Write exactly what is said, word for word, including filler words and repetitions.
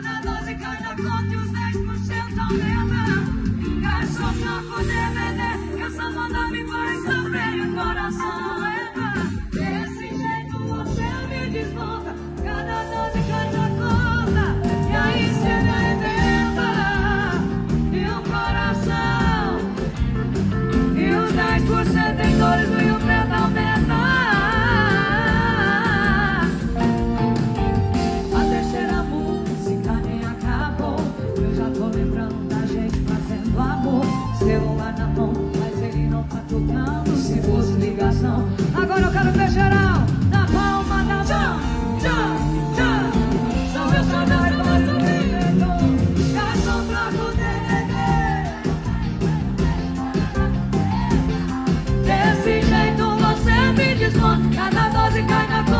Cada doze cai na conta e os dez por cento aumenta. Garçom, troca o D V D, que essa moda me faz sofrer e o coração lenta. Desse jeito você me desmonta. Cada doze cai na conta e aí cê me arrebenta. E o coração e os dez por cento em dores e o preto aumenta. A terceira música nem acabou. Eu já tô lembrando da gente fazendo amor. Celular na mão, mas ele não tá tocando. Se fosse ligação, agora eu quero ver geral na palma da mão. Tchau, tchau, são meus saudades, mas não me perdoam. Garçom, troca o D V D. Desse jeito você me desmonta. Cada doze cai na conta.